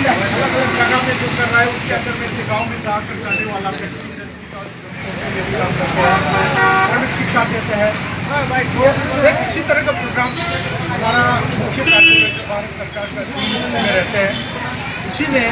अलग अलग जगह में जो कर रहा है उसके अंदर में से गाँव में जाकर करने वाला व्यक्ति श्रमिक शिक्षा देते हैं। एक इसी तरह का प्रोग्राम हमारा मुख्य कार्य जो भारत सरकार का स्कीम में रहते हैं उसी ने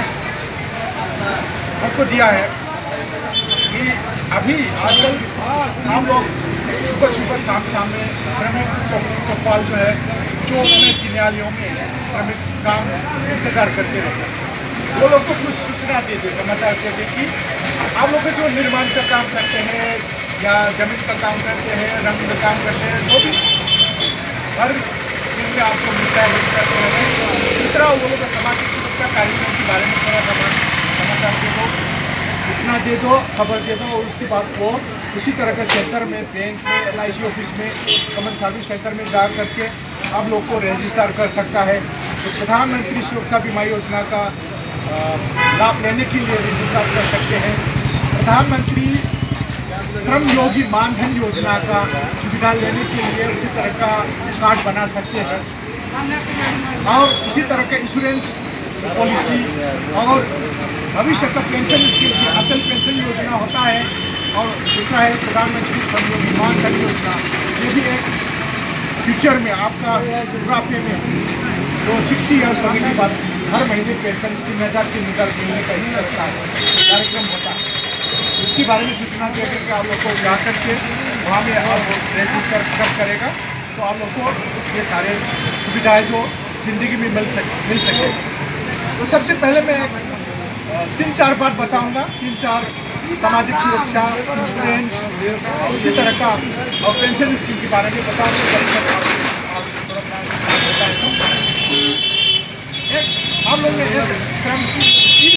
हमको दिया है कि अभी आजकल हम लोग सुबह सुबह शाम में श्रमिक चौपाल जो है चौक में किनालियों में श्रमिक काम इंतजार करते रहते हैं। वो लोग को कुछ सूचना देते समाचार देते कि आप लोग जो निर्माण का काम करते हैं या जमीन का काम करते हैं, रंग का काम करते हैं, जो भी हर दिन में आपको मिलता है करते हैं। दूसरा वो लोग सामाजिक सुरक्षा कार्यक्रम के बारे में थोड़ा समाचार दे दो, सूचना दे दो, खबर दे दो और उसके बाद वो उसी तरह के सेंटर में, बैंक में, LIC ऑफिस में, कॉमन सर्विस सेंटर में जा करके आप लोग को रजिस्टर कर सकता है। तो प्रधानमंत्री सुरक्षा बीमा योजना का लाभ लेने के लिए रजिस्टर कर सकते हैं। प्रधानमंत्री श्रम योगी मानधन योजना का सुविधा लेने के लिए उसी तरह का कार्ड बना सकते हैं और इसी तरह का इंश्योरेंस पॉलिसी और भविष्य का पेंशन स्कीम की अटल पेंशन योजना होता है और दूसरा है प्रधानमंत्री श्रम योगी मानधन योजना। ये भी एक फ्यूचर में आपका बुढ़ापे में जो 60 ईयर्स होने के बाद हर महीने पेंशन 3,000 मिलने का इस तरह का कार्यक्रम होता है। इसके बारे में सूचना दे करके आप लोग को जा करके वहाँ में आप रजिस्टर कब करेगा तो आप लोग को ये सारे सुविधाएं जो ज़िंदगी में मिल सके। तो सबसे पहले मैं 3-4 बात बताऊंगा, 3-4 सामाजिक सुरक्षा, इंश्योरेंस और उसी तरह का और पेंशन स्कीम के बारे में बताऊंगा। एक हम लोग ने एक श्रम